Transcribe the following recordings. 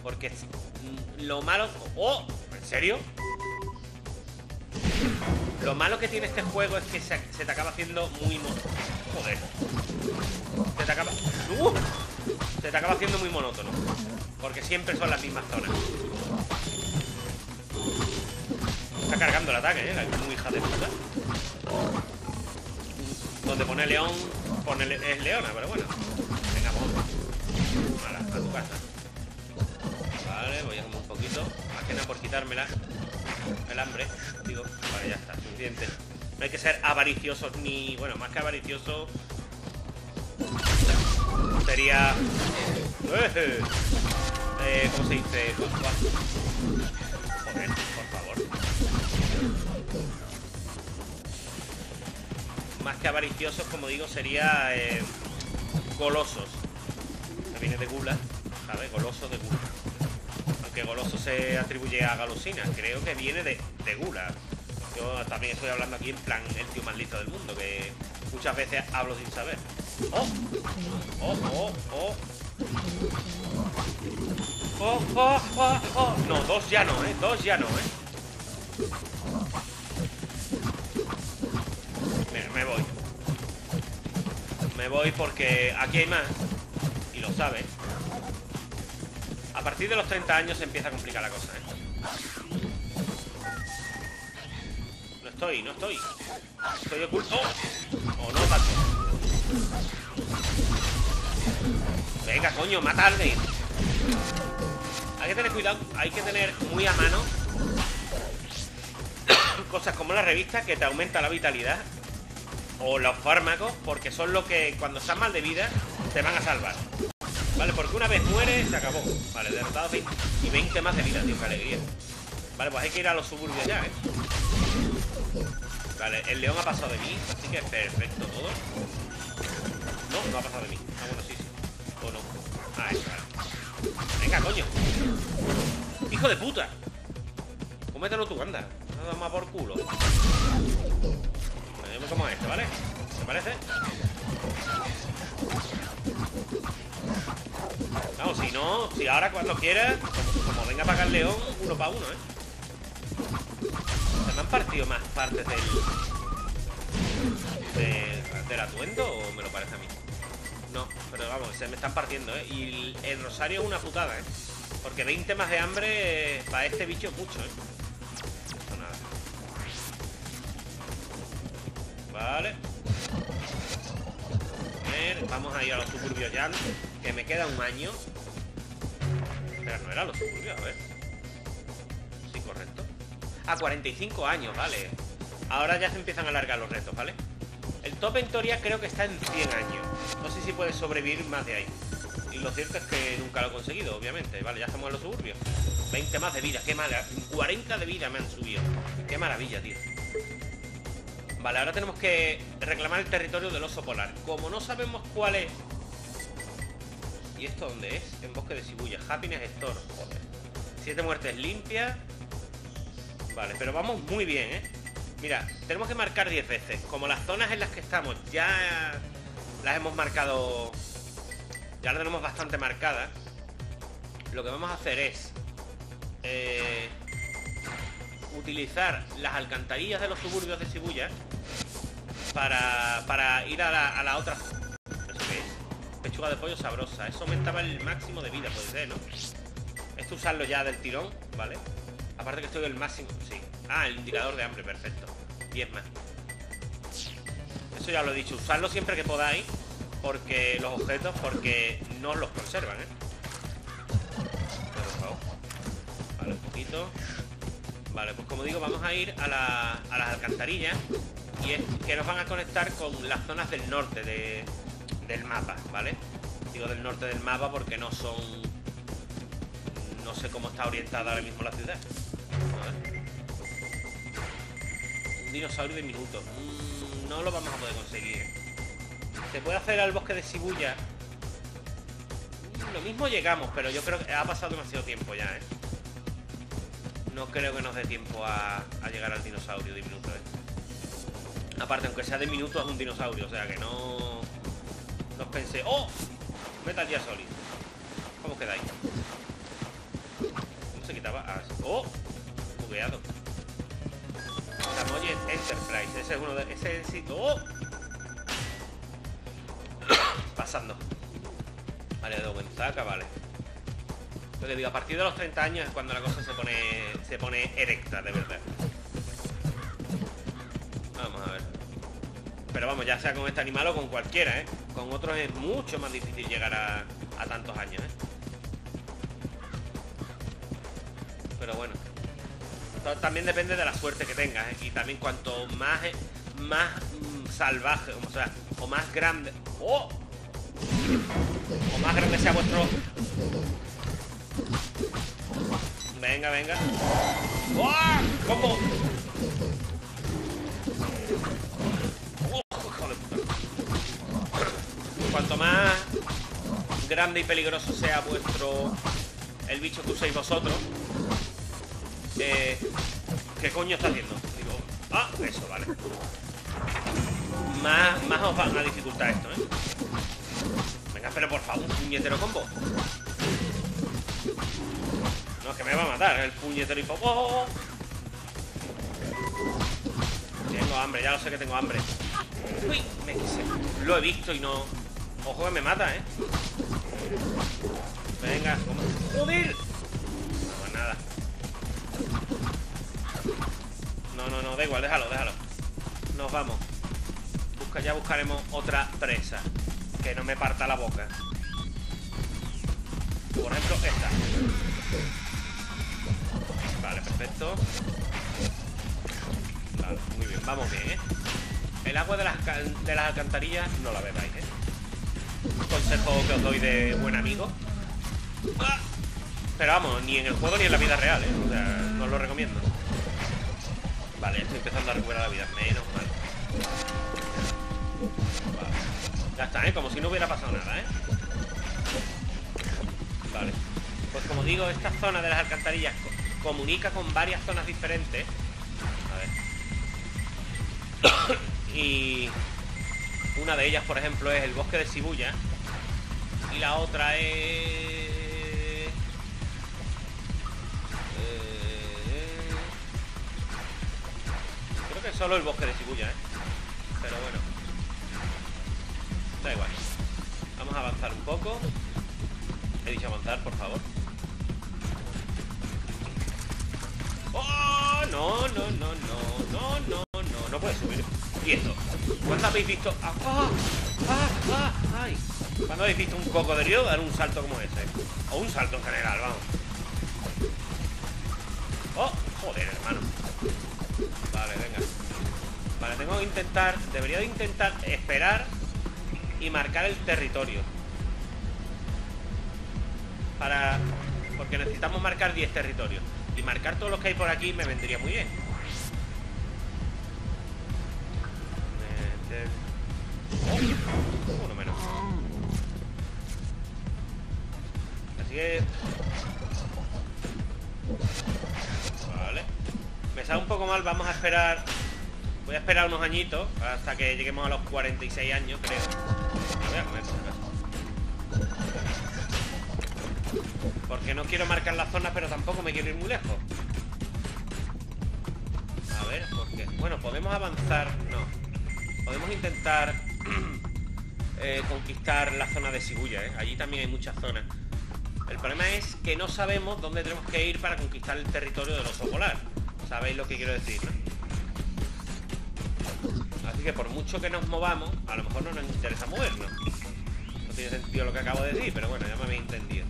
Porque lo malo... ¡Oh! ¿En serio? Lo malo que tiene este juego es que se te acaba haciendo muy... Joder. Se te acaba haciendo muy monótono. Porque siempre son las mismas zonas. Está cargando el ataque, la muy hija de puta. Donde pone león, es leona, pero bueno. Venga, vamos. Vale, a tu casa. Vale, voy a comer un poquito. Más que nada por quitármela. El hambre, digo. Vale, ya está, suficiente. No hay que ser avariciosos ni... Bueno, más que avaricioso sería... ¿cómo se dice? Joder, por favor. Más que avariciosos, como digo, sería golosos. Que viene de gula, ¿sabes? Goloso de gula. Aunque goloso se atribuye a golosina, creo que viene de gula. Yo también estoy hablando aquí en plan el tío más listo del mundo, que muchas veces hablo sin saber. ¡Oh! ¡Oh, oh, oh! ¡Oh, oh, oh, oh! No, dos ya no, dos ya no, Me voy. Me voy porque aquí hay más. Y lo sabes. A partir de los 30 años se empieza a complicar la cosa, No estoy. Estoy oculto. ¡Oh! No, tanto. Venga, coño, mata a alguien. Hay que tener cuidado. Hay que tener muy a mano cosas como la revista que te aumenta la vitalidad. O los fármacos, porque son lo que cuando estás mal de vida te van a salvar. Vale, porque una vez muere, se acabó. Vale, derrotado 20 y 20 más de vida, tío, qué alegría. Vale, pues hay que ir a los suburbios ya, Vale, el león ha pasado de mí, así que perfecto todo. No, no ha pasado de mí. Ah, bueno, sí. O no. Ah, eso, vale. Venga, coño. ¡Hijo de puta! Cómetelo tú, anda. Nada más por culo. Yo me como esto, ¿vale? ¿Te parece? Vamos, si no, si ahora cuando quieras, como venga a pagar el león, uno para uno, ¿Se me han partido más partes del atuendo o me lo parece a mí? No, pero vamos, se me están partiendo, Y el rosario es una putada, Porque 20 más de hambre para este bicho es mucho, No, nada. Vale. A ver, vamos a ir a los suburbios ya, que me queda un año. Pero no era los suburbios, a ver. Sí, correcto. A 45 años, vale. Ahora ya se empiezan a alargar los retos, ¿vale? El top en teoría creo que está en 100 años. No sé si puede sobrevivir más de ahí. Y lo cierto es que nunca lo he conseguido, obviamente. Vale, ya estamos en los suburbios. 20 más de vida, qué mala. 40 de vida me han subido. Qué maravilla, tío. Vale, ahora tenemos que reclamar el territorio del oso polar. Como no sabemos cuál es... ¿Y esto dónde es? En Bosque de Shibuya. Happiness Store. Joder. 7 muertes limpias. Vale, pero vamos muy bien, Mira, tenemos que marcar 10 veces. Como las zonas en las que estamos ya las hemos marcado... Ya las tenemos bastante marcadas. Lo que vamos a hacer es... utilizar las alcantarillas de los suburbios de Shibuya para ir a la otra. ¿Eso qué es? Pechuga de pollo sabrosa. Eso aumentaba el máximo de vida, puede ser, ¿no? Esto usarlo ya del tirón, ¿vale? Aparte que estoy el máximo, sí. Ah, el indicador de hambre, perfecto. 10 más. Eso ya lo he dicho, usarlo siempre que podáis. Porque los objetos, porque no los conservan, Por favor. Vale, un poquito. Vale, pues como digo, vamos a ir a las alcantarillas. Y es que nos van a conectar con las zonas del norte del mapa, ¿vale? Digo del norte del mapa porque no son... No sé cómo está orientada ahora mismo la ciudad. A ver. Un dinosaurio de minutos. No lo vamos a poder conseguir. Se puede hacer al bosque de Shibuya. Lo mismo llegamos, pero yo creo que ha pasado demasiado tiempo ya, No creo que nos dé tiempo a llegar al dinosaurio diminuto, Aparte, aunque sea diminuto, es un dinosaurio. O sea que no os pensé... ¡Oh! Metal Gear Solid. ¿Cómo quedáis? Oh, bugueado. Samoyed Enterprise. Ese es uno de... Ese es el sitio. ¡Oh! Pasando. Vale, de Wenzaka, vale. Lo que digo, a partir de los 30 años es cuando la cosa se pone erecta, de verdad. Vamos a ver. Pero vamos, ya sea con este animal o con cualquiera, ¿eh? Con otros es mucho más difícil llegar a tantos años, ¿eh? Pero bueno. También depende de la suerte que tengas, ¿eh? Y también cuanto más salvaje, o sea, o más grande... ¡Oh! O más grande sea vuestro... Venga, venga. ¡Oh! ¡Combo! ¡Oh! ¡Hijo de puta! Cuanto más grande y peligroso sea el bicho que uséis vosotros, ¿qué coño está haciendo? Digo, ah, eso, vale. Más os van a dificultar esto, ¿eh? Venga, pero por favor, un puñetero combo. No, es que me va a matar el puñetero hipo. ¡Oh! Tengo hambre, ya lo sé que tengo hambre. Uy, me quise. Lo he visto y no... Ojo que me mata, ¿eh? Venga, ¡joder! No, pues nada. No, da igual, déjalo. Nos vamos. Ya buscaremos otra presa que no me parta la boca. Por ejemplo, esta. Vale, perfecto. Vale, muy bien, vamos bien, ¿eh? El agua de las alcantarillas no la bebáis, ¿eh? Un consejo que os doy de buen amigo. ¡Ah! Pero vamos, ni en el juego ni en la vida real, ¿eh? O sea, no os lo recomiendo. Vale, estoy empezando a recuperar la vida. Menos mal. Vale. Ya está, ¿eh? Como si no hubiera pasado nada, ¿eh? Vale. Pues como digo, esta zona de las alcantarillas comunica con varias zonas diferentes. A ver. Y una de ellas, por ejemplo, es el bosque de Shibuya. Y la otra es... Creo que es solo el bosque de Shibuya, ¿eh? Pero bueno. Da igual. Vamos a avanzar un poco. He dicho avanzar, por favor. ¡Oh! No. No puedes subir. ¿Y esto? ¿Cuándo habéis visto? ¡Ay! ¿Cuándo habéis visto un cocodrilo dar un salto como ese? O un salto en general, vamos. ¡Oh! Joder, hermano. Vale, venga. Vale, tengo que intentar... Debería de intentar esperar y marcar el territorio. Porque necesitamos marcar 10 territorios. Y marcar todos los que hay por aquí me vendría muy bien. Uno menos. Así que... Vale. Me sale un poco mal, vamos a esperar. Voy a esperar unos añitos hasta que lleguemos a los 46 años, creo. Me voy a comer, por si acaso. Porque no quiero marcar la zona, pero tampoco me quiero ir muy lejos. A ver, ¿por qué? Bueno, podemos avanzar. No. Podemos intentar conquistar la zona de Shibuya, ¿eh? Allí también hay muchas zonas. El problema es que no sabemos dónde tenemos que ir para conquistar el territorio del oso polar. ¿Sabéis lo que quiero decir, no? Así que por mucho que nos movamos, a lo mejor no nos interesa movernos. No tiene sentido lo que acabo de decir, pero bueno, ya me habéis entendido.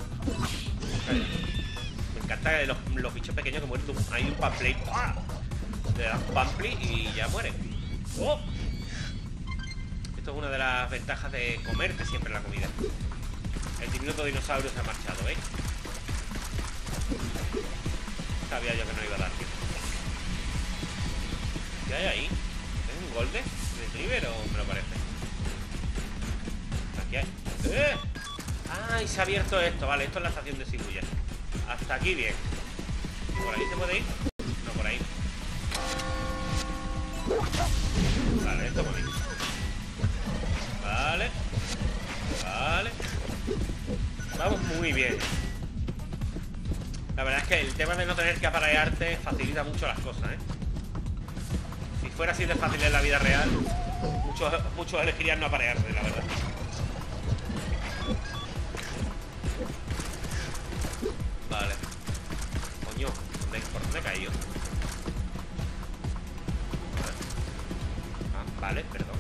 Me encanta los bichos pequeños que mueren. Hay un pampley. ¡Ah! Le das un pampley y ya muere. ¡Oh! Esto es una de las ventajas de comerte siempre la comida. El diminuto dinosaurio se ha marchado, ¿veis? Sabía yo que no iba a dar tiempo. ¿Qué hay ahí? ¿Es un golden retriever o me lo parece? Aquí hay... ¡Eh! ¡Ay! Se ha abierto esto. Vale, esto es la estación de Shibuya. Hasta aquí bien. ¿Por ahí se puede ir? No, por ahí. Vale, esto por ahí. Vale. Vale. Vamos muy bien. La verdad es que el tema de no tener que aparearte facilita mucho las cosas, ¿eh? Si fuera así de fácil en la vida real, muchos elegirían no aparearse, la verdad. Vale. Coño, ¿por dónde he caído? Ah, vale, perdón.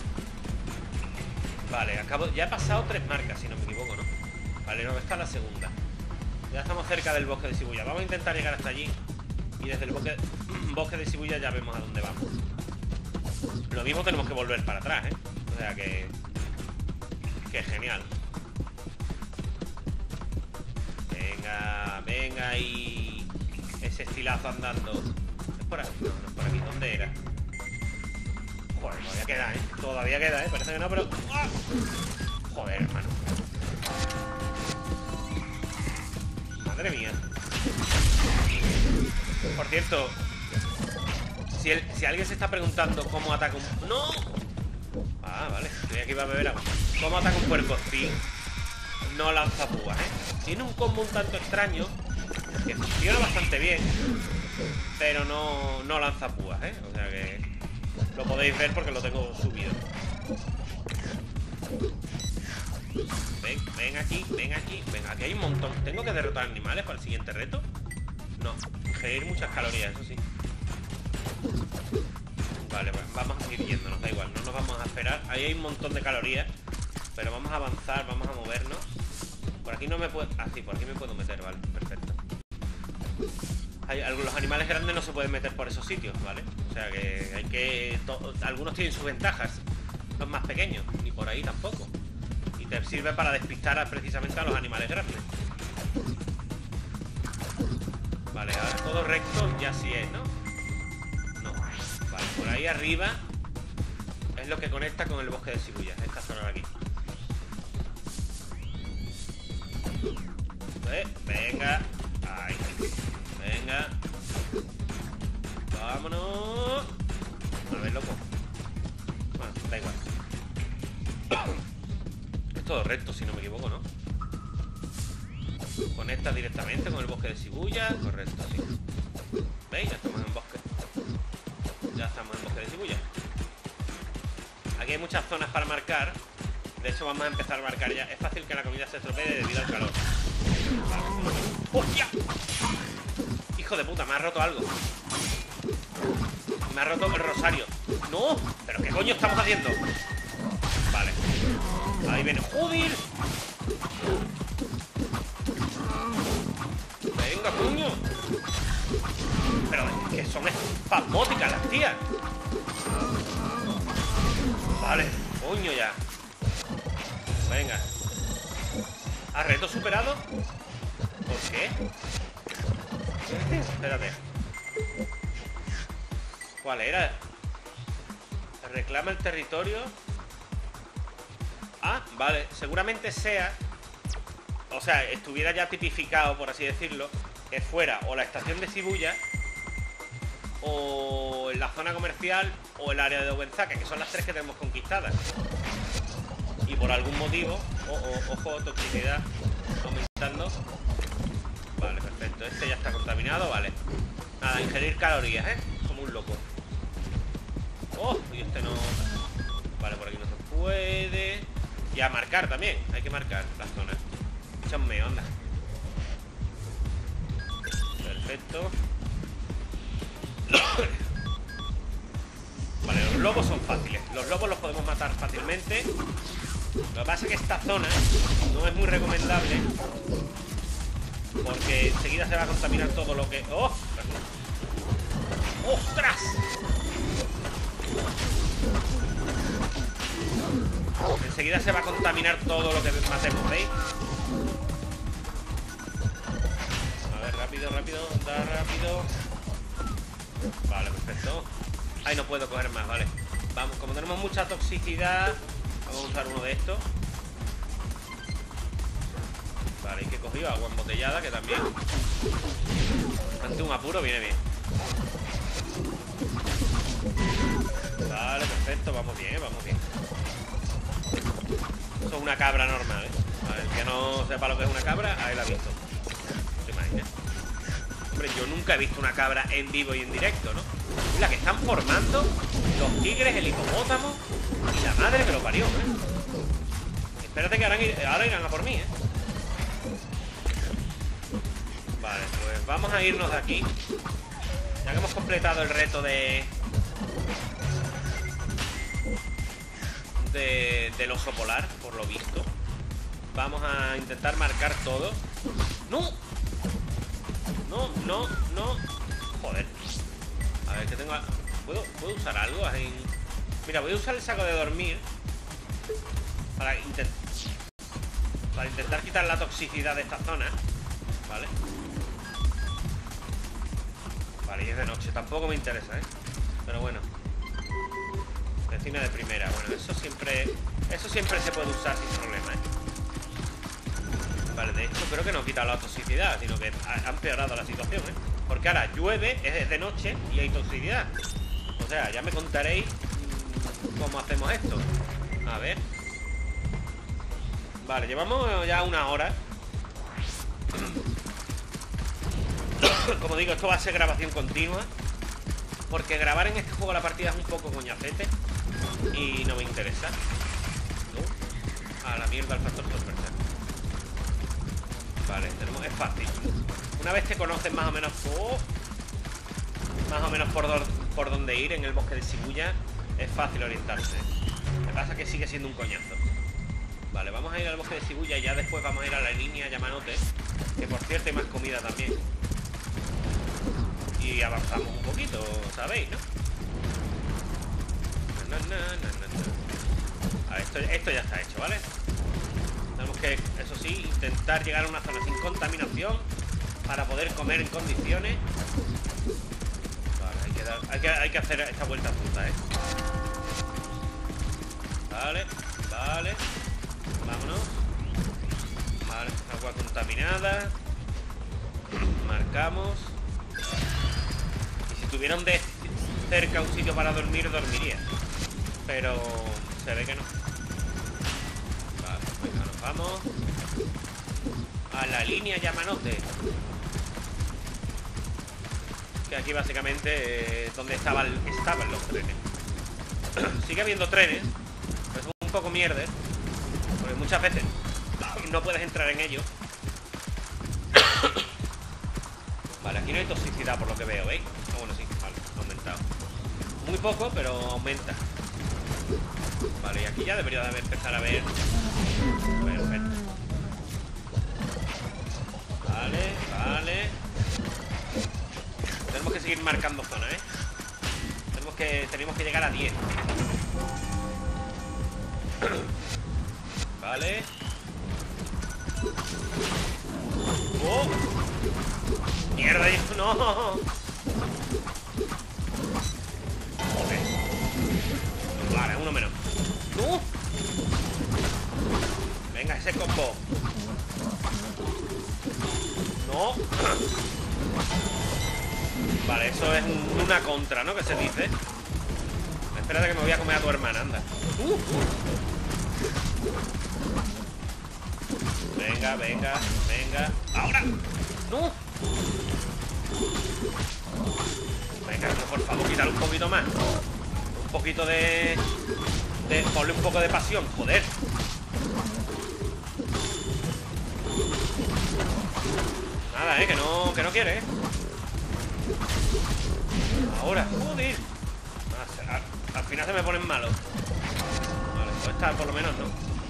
Vale, ya he pasado 3 marcas, si no me equivoco, ¿no? Vale, no, esta es la segunda. Ya estamos cerca del bosque de Shibuya. Vamos a intentar llegar hasta allí. Y desde el bosque de Shibuya ya vemos a dónde vamos. Lo mismo tenemos que volver para atrás, ¿eh? O sea que genial. Venga, venga y ese estilazo andando. ¿Es por aquí? No, no es por aquí. ¿Dónde era? Joder, todavía queda, ¿eh? Todavía queda, ¿eh? Parece que no, pero... ¡Ah! Joder, hermano. Madre mía. Por cierto, si alguien se está preguntando cómo ataca un... ¡No! Ah, vale. Creía que iba a beber agua. ¿Cómo ataca un puercoespín? No lanza púas, ¿eh? Tiene un combo un tanto extraño que funciona bastante bien, pero no lanza púas, ¿eh? O sea que lo podéis ver porque lo tengo subido. Ven aquí, ven aquí. Ven, aquí hay un montón. ¿Tengo que derrotar animales para el siguiente reto? No, ingerir muchas calorías, eso sí. Vale, pues vamos a seguir yéndonos, da igual, no nos vamos a esperar. Ahí hay un montón de calorías, pero vamos a avanzar, vamos a movernos. Por aquí no me puedo... Ah, sí, por aquí me puedo meter, vale, perfecto. Los animales grandes no se pueden meter por esos sitios, ¿vale? O sea que hay que... Algunos tienen sus ventajas. Los más pequeños, ni por ahí tampoco. Y te sirve para despistar precisamente a los animales grandes. Vale, ahora todo recto ya sí es, ¿no? No. Vale, por ahí arriba es lo que conecta con el bosque de Shibuya, esta zona de aquí. Venga. Ahí. Venga. Vámonos. A ver, loco. Bueno, da igual. Es todo recto, si no me equivoco, ¿no? Conecta directamente con el bosque de Shibuya. Correcto, sí. ¿Veis? Ya estamos en bosque. Ya estamos en bosque de Shibuya. Aquí hay muchas zonas para marcar. De hecho, vamos a empezar a marcar ya. Es fácil que la comida se estropee debido al calor. ¡Hostia! Hijo de puta, me ha roto algo. Me ha roto el rosario. ¡No! ¿Pero qué coño estamos haciendo? Vale. Ahí viene. ¡Joder! ¡Venga, coño! Pero es que son espasmódicas las tías. Vale, coño ya. Venga. ¿Ha reto superado? ¿Por qué? Espérate. ¿Cuál era? Reclama el territorio. Ah, vale. Seguramente sea... O sea, estuviera ya tipificado, por así decirlo, que fuera o la estación de Shibuya, o en la zona comercial, o el área de Obenzake, que son las 3 que tenemos conquistadas. Y por algún motivo, ojo, toxicidad aumentando. Vale, perfecto. Este ya está contaminado, vale. Nada, ingerir calorías, ¿eh? Como un loco. Oh, y este no... Vale, por aquí no se puede. Y a marcar también, hay que marcar las zonas. Échame, onda. Perfecto. Vale, los lobos son fáciles. Los lobos los podemos matar fácilmente. Lo que pasa es que esta zona no es muy recomendable, porque enseguida se va a contaminar todo lo que... ¡Oh! ¡Ostras! Enseguida se va a contaminar todo lo que matemos, ¿veis? A ver, rápido, rápido, anda rápido. Vale, perfecto. Ay, no puedo coger más, vale. Vamos, como tenemos mucha toxicidad, vamos a usar uno de estos. Vale, y que he cogido agua embotellada, que también ante un apuro viene bien. Vale, perfecto, vamos bien, vamos bien. Eso es una cabra normal, ¿eh? A ver, que no sepa lo que es una cabra, ahí la ha visto. ¿Te imaginas? Hombre, yo nunca he visto una cabra en vivo y en directo, ¿no? Es la que están formando los tigres, el hipopótamo y la madre que lo parió, ¿eh? Espérate que ahora irán a por mí, ¿eh? Vale, pues vamos a irnos de aquí. Ya que hemos completado el reto del oso polar, por lo visto. Vamos a intentar marcar todo. ¡No! No, no, no. Joder. A ver, que tengo... ¿Puedo usar algo? Mira, voy a usar el saco de dormir para intentar quitar la toxicidad de esta zona. Vale. Vale, y es de noche. Tampoco me interesa, ¿eh? Pero bueno. Vecina de primera. Bueno, eso siempre se puede usar sin problema, ¿eh? Vale, de hecho creo que no quita la toxicidad, sino que ha empeorado la situación, ¿eh? Porque ahora llueve, es de noche y hay toxicidad. O sea, ya me contaréis cómo hacemos esto. A ver. Vale, llevamos ya una hora. Como digo, esto va a ser grabación continua, porque grabar en este juego la partida es un poco coñacete y no me interesa. A la mierda el factor sorpresa. Vale, es fácil. Una vez que conoces más o menos por dónde ir en el bosque de Shibuya, es fácil orientarse. Lo que pasa es que sigue siendo un coñazo. Vale, vamos a ir al bosque de Shibuya y ya después vamos a ir a la línea Yamanote, que por cierto hay más comida también. Y avanzamos un poquito, ¿sabéis, no? A ver, esto ya está hecho, ¿vale? Tenemos que, eso sí, intentar llegar a una zona sin contaminación para poder comer en condiciones. Vale, hay que hacer esta vuelta justa, ¿eh? Vale, vale. Vámonos. Vale, agua contaminada. Marcamos. Y si tuvieran de cerca un sitio para dormir, dormiría. Pero se ve que no. Vale, venga, nos vamos a la línea Yamanote, que aquí básicamente es donde estaban los trenes. Sigue habiendo trenes, pero es un poco mierda, porque muchas veces no puedes entrar en ellos. Vale, aquí no hay toxicidad por lo que veo, ¿veis? Ah, bueno, sí, vale, ha aumentado. Muy poco, pero aumenta. Vale, y aquí ya debería de empezar a ver. Perfecto. Vale, vale. Tenemos que seguir marcando zona, ¿eh? Tenemos que llegar a 10. Vale. ¡Oh! ¡Mierda! ¡No! Joder. Vale, uno menos. ¡No! Venga, ese combo. No. Vale, eso es una contra, ¿no? Que se dice. Espérate que me voy a comer a tu hermana, anda. Venga, venga, venga. ¡Ahora! ¡No! Venga, por favor, quítale un poquito más. Un poquito de... Ponle un poco de pasión, joder. Nada, que no quiere, Ahora, joder. Al final se me ponen malos. Vale, pues esta por lo menos no.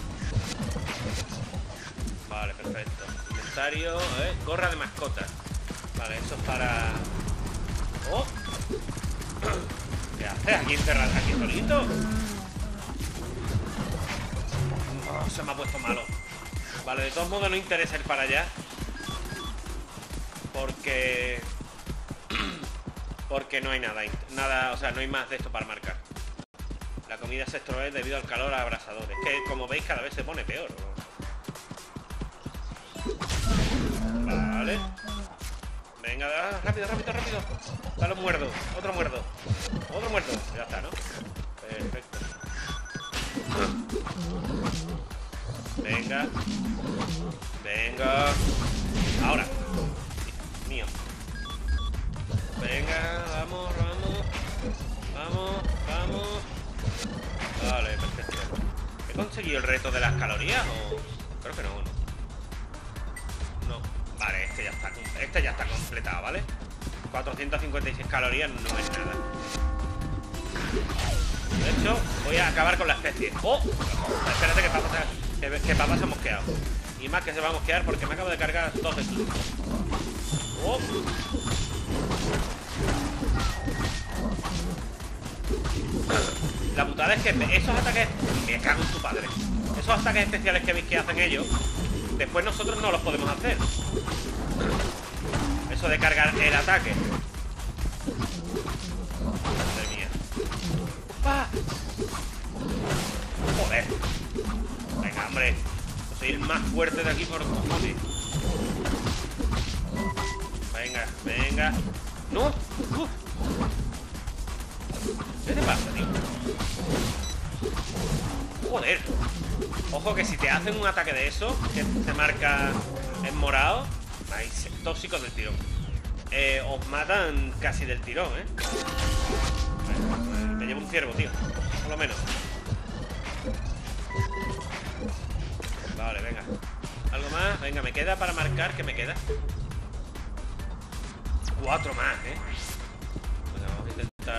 Vale, perfecto. Inventario, gorra de mascota. Vale, eso es para... ¡Oh! ¿Qué haces aquí encerrado? ¿Aquí solito? No, se me ha puesto malo. Vale, de todos modos no interesa ir para allá, porque no hay nada, o sea, no hay más de esto para marcar. La comida se extrae debido al calor abrasador. Es que, como veis, cada vez se pone peor, ¿no? Vale. Venga, rápido, rápido, rápido. Dale un muerdo, otro muerdo. Otro muerdo, ya está, ¿no? Perfecto. Venga. Venga. Ahora. Mío. conseguido el reto de las calorías o...? Creo que no, ¿no? No. Vale, este ya está completado, ¿vale? 456 calorías no es nada. De hecho, voy a acabar con la especie. ¡Oh! Espérate que Papa se ha mosqueado. Y más que se va a mosquear porque me acabo de cargar dos estos. ¡Oh! La putada es que esos ataques... Me cago en tu padre. Esos ataques especiales que veis que hacen ellos, después nosotros no los podemos hacer. Eso de cargar el ataque. Madre mía. ¡Ah! Joder. Venga, hombre. Soy el más fuerte de aquí por cojones. Venga, venga. ¡No! ¿Qué te pasa, tío? Joder. Ojo que si te hacen un ataque de eso, que se marca en morado, vais tóxicos del tirón. Os matan casi del tirón, ¿eh? Me llevo un ciervo, tío. Por lo menos. Vale, venga. ¿Algo más? Venga, me queda para marcar. ¿Qué me queda? 4 más, ¿eh? Venga, vamos a intentar.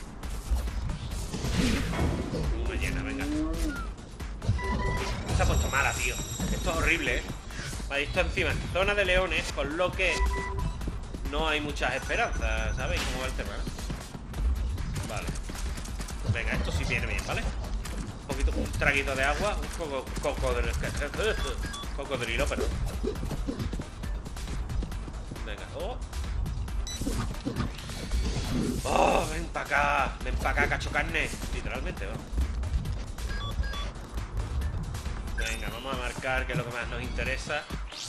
Una llena, venga. Se ha puesto mala, tío. Esto es horrible, ¿eh? Vale, esto encima es zona de leones, con lo que no hay muchas esperanzas. ¿Sabéis cómo va el tema? Vale. Venga, esto sí viene bien, ¿vale? Un poquito, un traguito de agua. Un cocodrilo, perdón. Venga, oh, ven para acá, cacho carne. Literalmente, ¿no? Venga, vamos a marcar, que es lo que más nos interesa.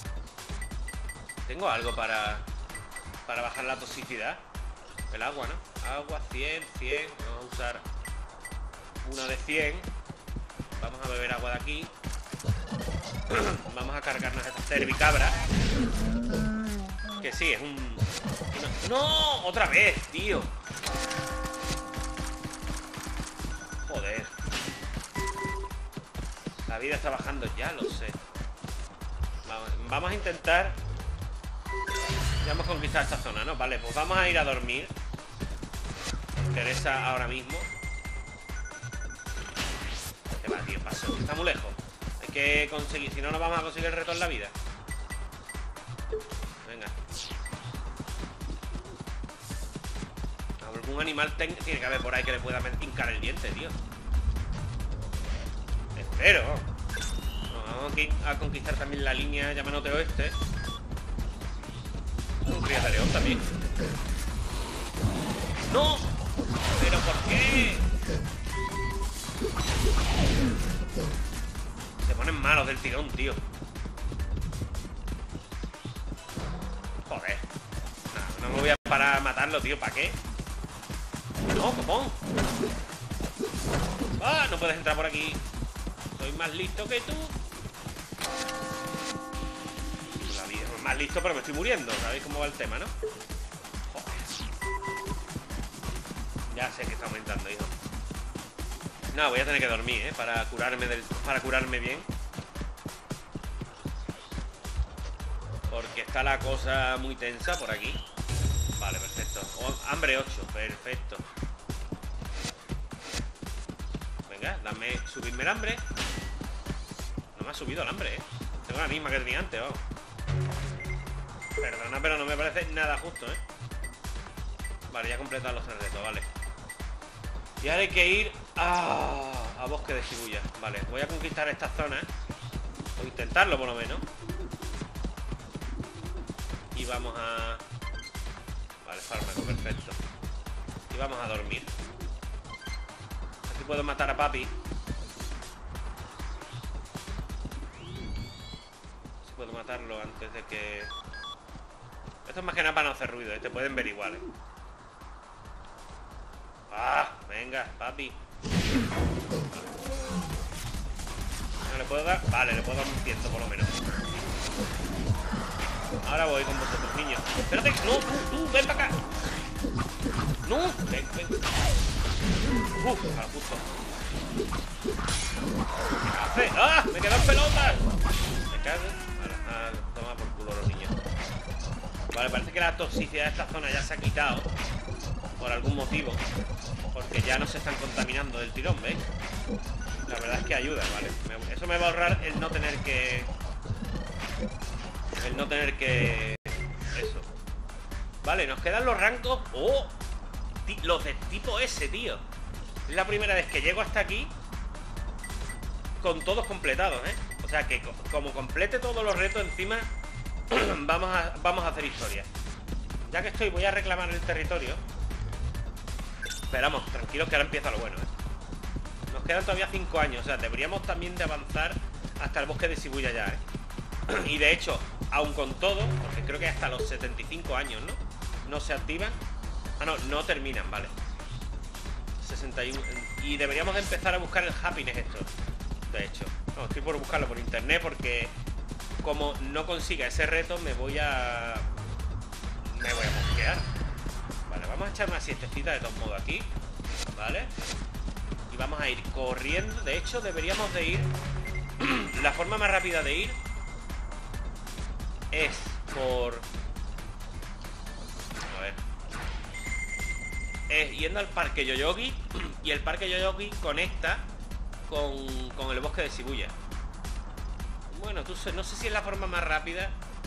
Tengo algo para bajar la toxicidad. El agua, ¿no? Agua, 100. Vamos a usar una de 100. Vamos a beber agua de aquí. Vamos a cargarnos esta cervicabra. Que sí, es un... ¡No! ¡Otra vez, tío! Joder. La vida está bajando, ya lo sé. Vamos a intentar... Ya hemos conquistado esta zona, ¿no? Vale, pues vamos a ir a dormir. Me interesa ahora mismo. ¿Qué va, tío? Paso. Está muy lejos. Hay que conseguir... Si no, no vamos a conseguir el reto en la vida. Venga. Algún animal tiene que haber por ahí que le pueda hincar el diente, tío. Espero. Vamos a conquistar también la línea llamanote oeste. Un cría de león también. ¡No! ¿Pero por qué? Se ponen malos del tirón, tío. Joder. No me voy a parar a matarlo, tío. ¿Para qué? No, copón. ¡Ah! No puedes entrar por aquí. Soy más listo que tú. Más listo, pero me estoy muriendo. ¿Sabéis cómo va el tema, no? Joder. Ya sé que está aumentando, hijo. No, voy a tener que dormir, ¿eh? Para curarme bien. Porque está la cosa muy tensa por aquí. Vale, perfecto. Hambre 8, perfecto. Venga, subidme el hambre. No me ha subido el hambre, ¿eh? Tengo la misma que tenía antes, vamos. Perdona, pero no me parece nada justo, ¿eh? Vale, ya he completado los 3 retos, vale. Y ahora hay que ir a Bosque de Shibuya. Vale, voy a conquistar esta zona, ¿eh? O intentarlo, por lo menos. Y vamos a... Vale, fármaco, perfecto. Y vamos a dormir. Así puedo matar a papi. Así puedo matarlo antes de que... Esto es más que nada para no hacer ruido, ¿eh? Te pueden ver igual, ¿eh? ¡Ah! Venga, papi. ¿No le puedo dar? Vale, le puedo dar un ciento por lo menos. Ahora voy con vosotros, niños. Espérate, no, tú, ven para acá. No, ven. Justo. ¿Qué hace? Vale, parece que la toxicidad de esta zona ya se ha quitado por algún motivo, porque ya no se están contaminando del tirón, ¿veis? La verdad es que ayuda, ¿vale? Eso me va a ahorrar el no tener que... Eso. Vale, nos quedan los rangos. ¡Oh! Los de tipo S, tío. Es la primera vez que llego hasta aquí con todos completados, ¿eh? O sea que como complete todos los retos encima vamos a hacer historia. Ya que estoy, voy a reclamar el territorio. Esperamos, tranquilos que ahora empieza lo bueno, ¿eh? Nos quedan todavía 5 años. O sea, deberíamos también de avanzar hasta el bosque de Shibuya ya, ¿eh? Y de hecho, aun con todo, porque creo que hasta los 75 años, ¿no? No se activan. Ah, no, no terminan, vale. 61. Y deberíamos de empezar a buscar el happiness esto. De hecho, no, estoy por buscarlo por internet porque como no consiga ese reto me voy a mosquear. Vale, vamos a echar una siestecita de todos modos aquí. Vale. Y vamos a ir corriendo. De hecho, deberíamos de ir la forma más rápida de ir es por... A ver. Es yendo al parque Yoyogi. Y el parque Yoyogi conecta con el bosque de Shibuya. Bueno, no sé si es la forma más rápida.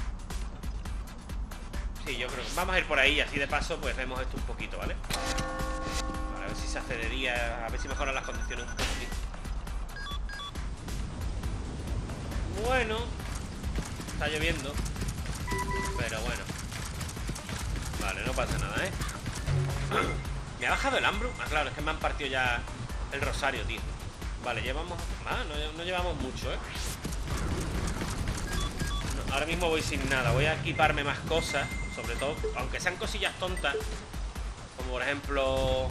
Sí, yo creo que vamos a ir por ahí. Así de paso pues vemos esto un poquito, ¿vale? Vale, a ver si se hace de día. A ver si mejoran las condiciones un poquito. Bueno, está lloviendo, pero bueno. Vale, no pasa nada, ¿eh? ¿Me ha bajado el hambre? Ah, claro, es que me han partido ya el rosario, tío. Vale, llevamos... Ah, no llevamos mucho, ¿eh? No, ahora mismo voy sin nada. Voy a equiparme más cosas. Sobre todo, aunque sean cosillas tontas, como por ejemplo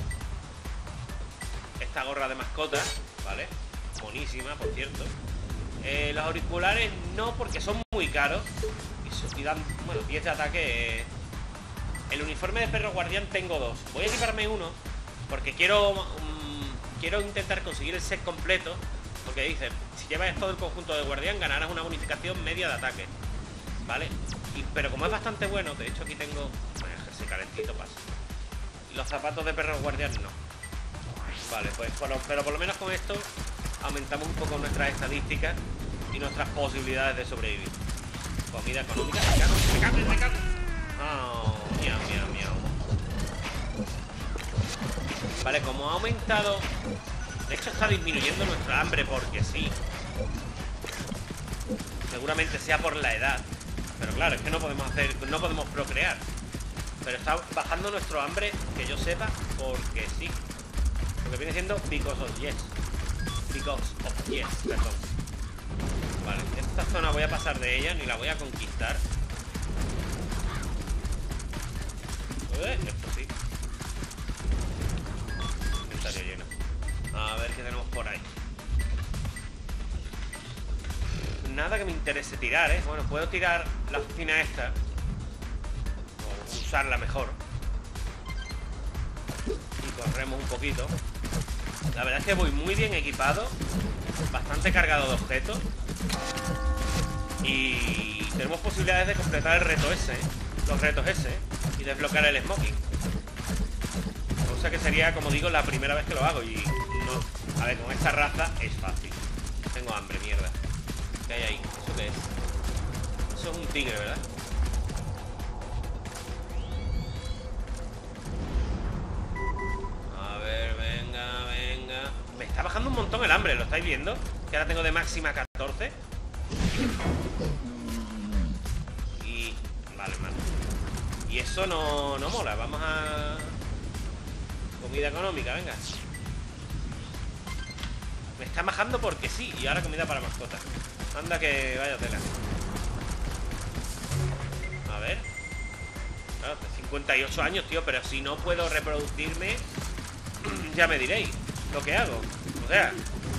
esta gorra de mascota, ¿vale? Buenísima, por cierto. Los auriculares no, porque son muy caros y dan, bueno, 10 de ataque. El uniforme de perro guardián tengo 2. Voy a equiparme uno porque quiero intentar conseguir el set completo. Porque dice, si llevas todo el conjunto de guardián ganarás una bonificación media de ataque, ¿vale? Pero como es bastante bueno, de hecho aquí tengo... Bueno, ese calentito pasa. Los zapatos de perro guardián no. Vale, pues pero por lo menos con esto aumentamos un poco nuestras estadísticas y nuestras posibilidades de sobrevivir. Comida económica. ¡Me cago! Oh, miau. Vale, como ha aumentado... De hecho está disminuyendo nuestra hambre porque sí. Seguramente sea por la edad. Pero claro, es que no podemos procrear. Pero está bajando nuestro hambre, que yo sepa, porque sí. Lo que viene siendo because of yes. Because of yes, perdón. Vale, esta zona voy a pasar de ella, ni la voy a conquistar. Esto sí. Inventario lleno. A ver qué tenemos por ahí. Nada que me interese tirar, ¿eh? Bueno, puedo tirar la oficina esta. O usarla mejor. Y corremos un poquito. La verdad es que voy muy bien equipado. Bastante cargado de objetos. Y tenemos posibilidades de completar el reto ese, ¿eh? Los retos ese, ¿eh? Y desbloquear el smoking. Cosa que sería, como digo, la primera vez que lo hago. Y no... A ver, con esta raza es fácil. Tengo hambre, mierda. ¿Qué hay ahí? ¿Eso qué es? Eso es un tigre, ¿verdad? A ver, venga. Me está bajando un montón el hambre, ¿lo estáis viendo? Que ahora tengo de máxima 14. Y... Vale, mal. Y eso no mola. Vamos a... Comida económica, venga. Me está bajando porque sí. Y ahora comida para mascotas. Anda que vaya tela. A ver. Claro, 58 años, tío. Pero si no puedo reproducirme, ya me diréis lo que hago. O sea...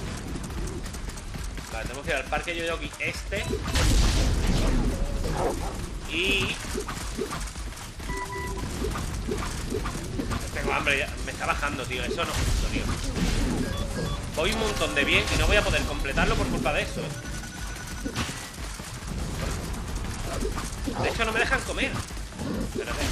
Vale, tenemos que ir al parque Yoyogi este. Y... Tengo hambre ya. Me está bajando, tío. Eso no es justo, tío. Voy un montón de bien y no voy a poder completarlo por culpa de eso. De hecho, no me dejan comer. Espérate.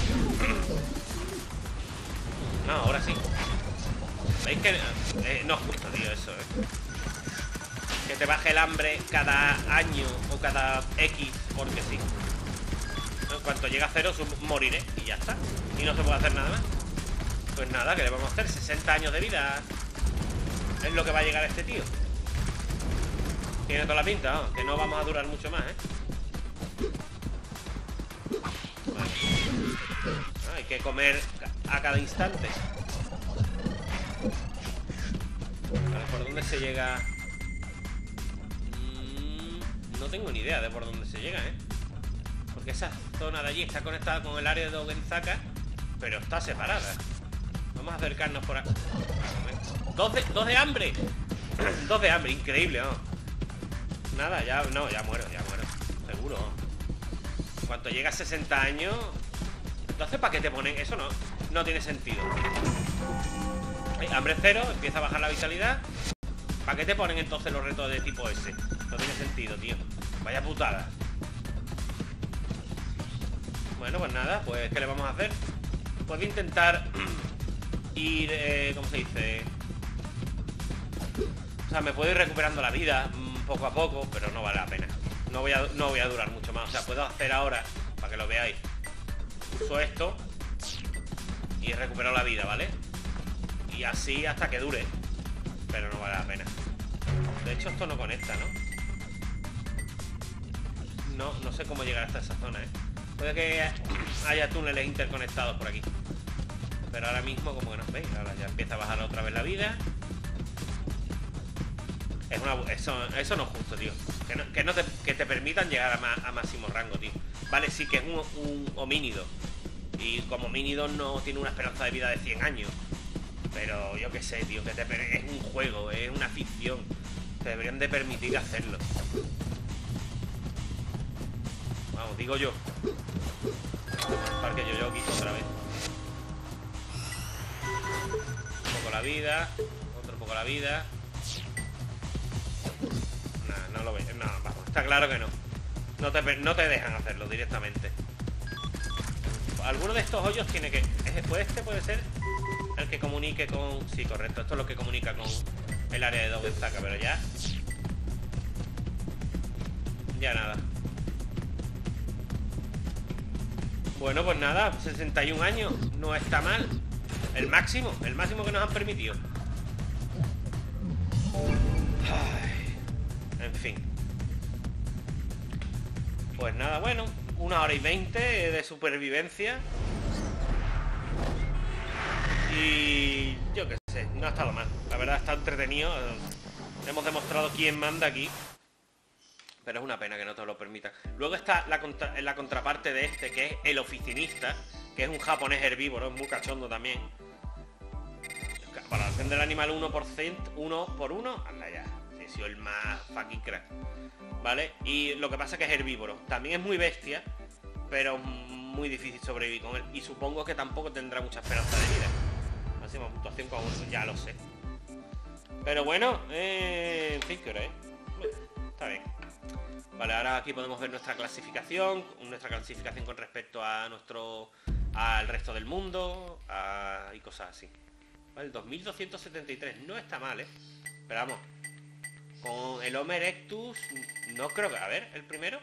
No, ahora sí. ¿Veis que no es justo, tío, eso, que te baje el hambre cada año o cada X, porque sí. En cuanto llega a cero, moriré y ya está. Y no se puede hacer nada más. Pues nada, ¿qué le vamos a hacer? 60 años de vida es lo que va a llegar a este tío. Tiene toda la pinta, ¿no? Que no vamos a durar mucho más, Vale. Hay que comer a cada instante. Vale, ¿por dónde se llega? No tengo ni idea de por dónde se llega, Porque esa zona de allí está conectada con el área de Dogenzaka, pero está separada. Vamos a acercarnos por aquí. ¡Dos de hambre! 2 de hambre, increíble, ¿no? Nada, ya muero, seguro. En cuanto llega a 60 años. Entonces, ¿para qué te ponen? Eso no tiene sentido. Hambre cero, empieza a bajar la vitalidad. ¿Para qué te ponen entonces los retos de tipo ese? No tiene sentido, tío. Vaya putada. Bueno, pues nada, pues ¿qué le vamos a hacer? Puedo intentar ir, ¿cómo se dice? O sea, me puedo ir recuperando la vida poco a poco, pero no vale la pena. No voy a durar mucho más. O sea, puedo hacer ahora, para que lo veáis. Uso esto y recupero la vida, ¿vale? Y así hasta que dure. Pero no vale la pena. De hecho, esto no conecta, ¿no? No sé cómo llegar hasta esa zona, Puede que haya túneles interconectados por aquí. Pero ahora mismo, como que no veis, ahora ya empieza a bajar otra vez la vida. Eso no es justo, tío. Que te permitan llegar a máximo rango, tío. Vale, sí que es un homínido. Y como homínido no tiene una esperanza de vida de 100 años. Pero yo qué sé, tío, es un juego, es una ficción. Te deberían de permitir hacerlo. Vamos, digo yo. Parque yo quito otra vez. Un poco la vida. Otro poco la vida. No lo veo. No, vamos, está claro que no. No te dejan hacerlo directamente. Alguno de estos hoyos tiene que... Este puede ser el que comunique con... Sí, correcto. Esto es lo que comunica con el área de Dogenzaka, pero ya... Ya nada. Bueno, pues nada, 61 años. No está mal. El máximo que nos han permitido. Ay, en fin. Pues nada, bueno, 1 hora y 20 de supervivencia. Y yo qué sé, no ha estado mal. La verdad está entretenido. Hemos demostrado quién manda aquí. Pero es una pena que no te lo permitan. Luego está la contraparte de este, que es el oficinista, que es un japonés herbívoro, es muy cachondo también. Para hacer del animal 1%, 1 por 1, anda ya. He sido el más fucking crack. ¿Vale? Y lo que pasa es que es herbívoro. También es muy bestia, pero muy difícil sobrevivir con él. Y supongo que tampoco tendrá mucha esperanza de vida. Máxima puntuación con 1, ya lo sé. Pero bueno, en fin, ¿qué hora es? Bueno, está bien. Vale, ahora aquí podemos ver nuestra clasificación con respecto a al resto del mundo y cosas así. Vale, 2273, no está mal, Pero vamos, con el Homo erectus, no creo que... A ver, el primero.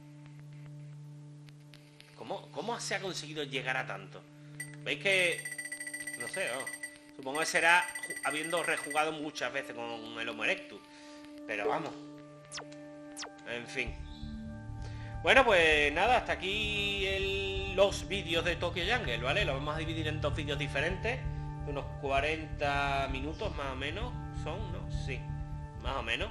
¿Cómo se ha conseguido llegar a tanto? ¿Veis que...? No sé, supongo que será habiendo rejugado muchas veces con el Homo erectus. Pero vamos. En fin. Bueno, pues nada, hasta aquí los vídeos de Tokyo Jungle, ¿vale? Los vamos a dividir en 2 vídeos diferentes. De unos 40 minutos más o menos. ¿Son? ¿No? Sí. Más o menos.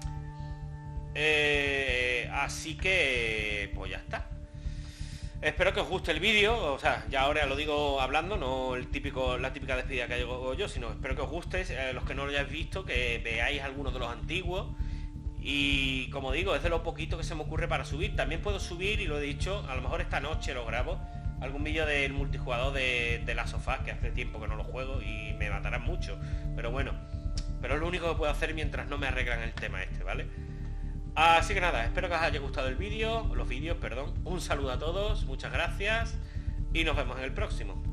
Así que... Pues ya está. Espero que os guste el vídeo. O sea, ya ahora lo digo hablando, no la típica despedida que hago yo, sino espero que os guste. Los que no lo hayáis visto, que veáis algunos de los antiguos. Y como digo, es de lo poquito que se me ocurre para subir. También puedo subir, y lo he dicho, a lo mejor esta noche lo grabo, algún vídeo del multijugador de Last of Us, que hace tiempo que no lo juego y me matarán mucho. Pero bueno, pero es lo único que puedo hacer mientras no me arreglan el tema este, ¿vale? Así que nada, espero que os haya gustado el vídeo, los vídeos, perdón. Un saludo a todos, muchas gracias y nos vemos en el próximo.